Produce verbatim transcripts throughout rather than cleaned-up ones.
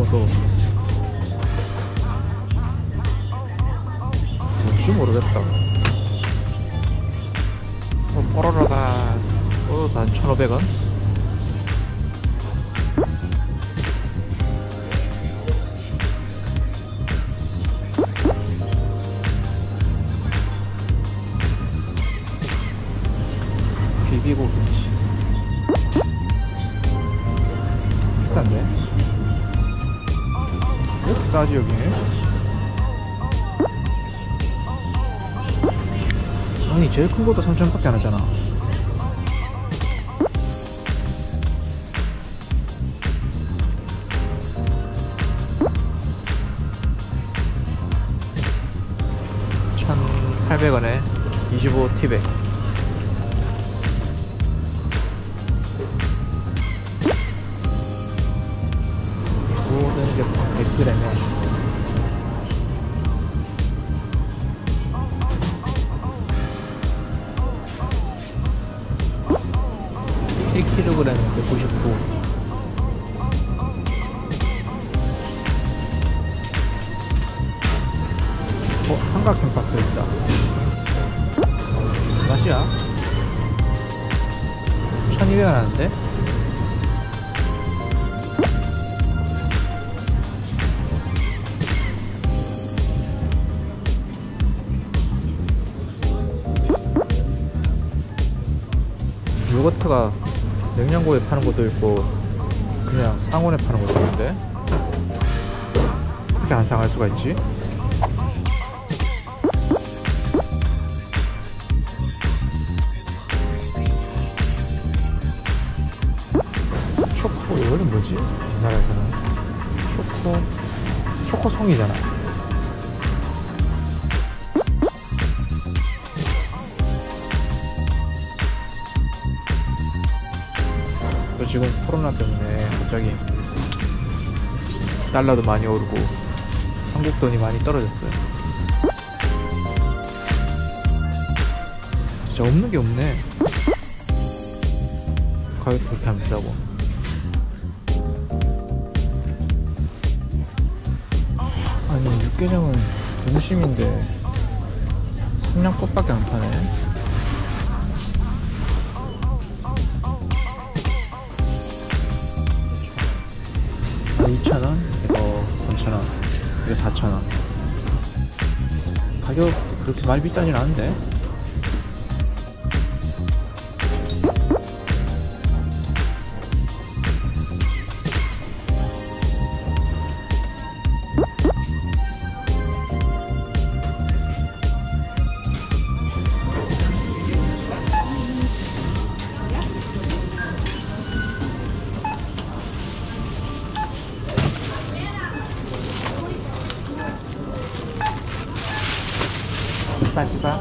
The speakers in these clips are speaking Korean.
먹어도 뭔지 모르겠다. 어, 뽀로로가 또 한 천오백 원? 비비고 김치 비싼데? 왜 이렇게 싸지 여기는? 아니 제일 큰 것도 삼천 원밖에 안 하잖아. 천팔백 원에 이십오 티백. 모든 게 백 그램에 일 킬로그램에 백구십구. 어? 삼각형 박스 있다. 맛이야? 천이백 원 하는데? 요거트가 냉장고에 파는 것도 있고 그냥 상온에 파는 것도 있는데 어떻게 안 상할 수가 있지? 초코, 이거는 뭐지? 우리나라에서는 초코, 초코송이잖아. 또 지금 코로나 때문에 갑자기 달러도 많이 오르고 한국 돈이 많이 떨어졌어요. 진짜 없는 게 없네. 가격도 그렇게 안 비싸고. 아니 육개장은 등심인데 성냥꽃밖에 안 파네. 이천 원, 이거 삼천 원, 이거 사천 원. 가격 그렇게 많이 비싸진 않은데. 스파시바.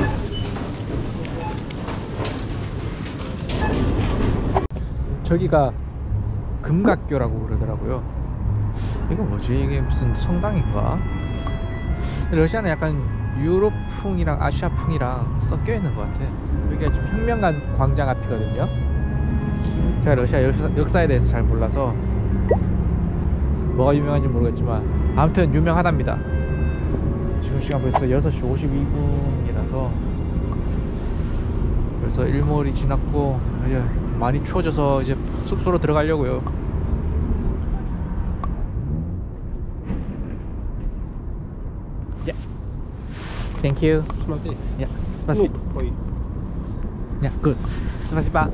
저기가 금각교라고 그러더라고요. 이거 뭐지? 이게 무슨 성당인가? 러시아는 약간 유럽풍이랑 아시아풍이랑 섞여 있는 것 같아. 여기가 지금 혁명관 광장 앞이거든요. 제가 러시아 역사, 역사에 대해서 잘 몰라서 뭐가 유명한지 모르겠지만 아무튼 유명하답니다. 지금 시간 벌써 여섯 시 오십이 분이라서 벌써 일몰이 지났고 이제 많이 추워져서 이제 숙소로 들어가려고요. Yeah. Thank you. Yeah. Спасибо. Yeah, good. Спасибо.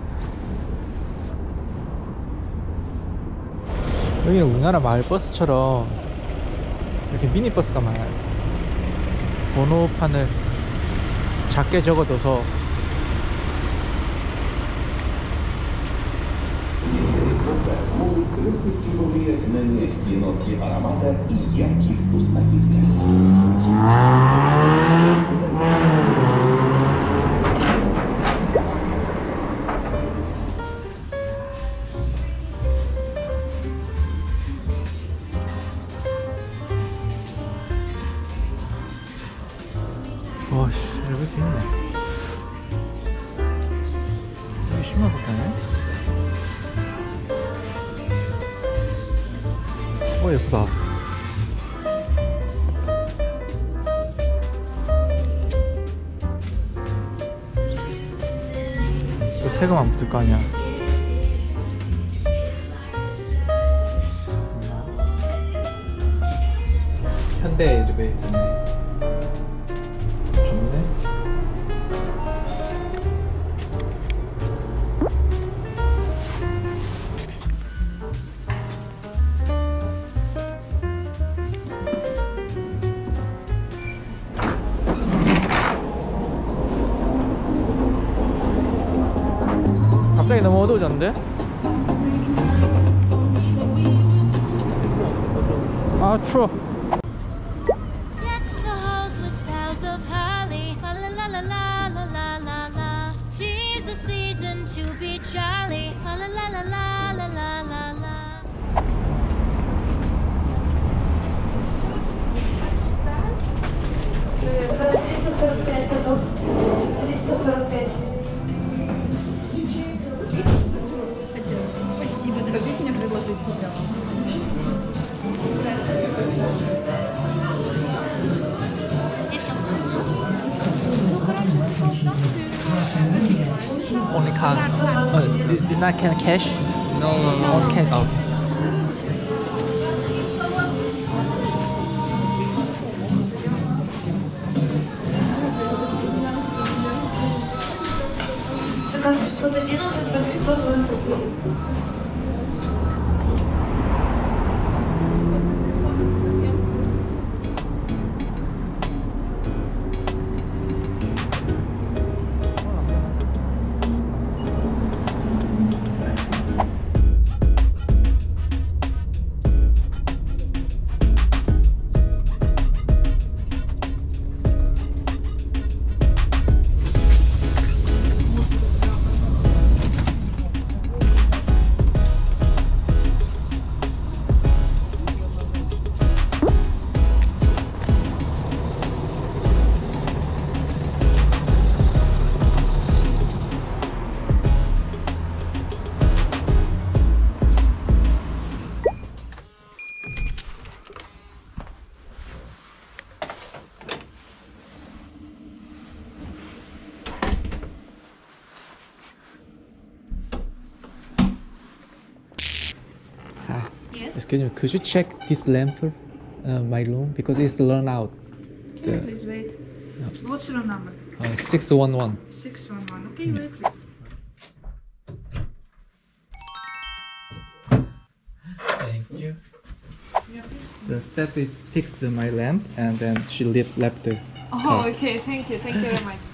여기는 우리나라 마을버스처럼 이렇게 미니버스가 많아요. 번호판을 작게 적어둬서 могут с легкостью повлиять на мягкие нотки аромата и яркий вкус напитка. 와씨 이렇게 있네. 여기 십만 원 받네. 어 예쁘다. 또 세금 안 붙을 거 아니야. 현대 엘리베이터네. 좋네. 갑자기 너무 어두워졌는데? 아 추워. Deck the halls with boughs of holly. La la la la la la la la la. Tis the season to be jolly. La la la la la la la la la. триста сорок пять готов. триста сорок пять. Спасибо. Хотите мне предложить хотя бы? Only card. Oh, is, is not can cash? No, no, no. Only can. Oh. Заказ семьсот одиннадцать, восемьсот двадцать. Excuse me, could you check this lamp for uh, my room because it's run out. Okay, The, please wait. What's your number? uh, six one one. six one one. Okay, wait, please. Thank you. Yeah, please. The step is fixed my lamp and then she lit left the Oh, car. okay. Thank you. Thank you very much.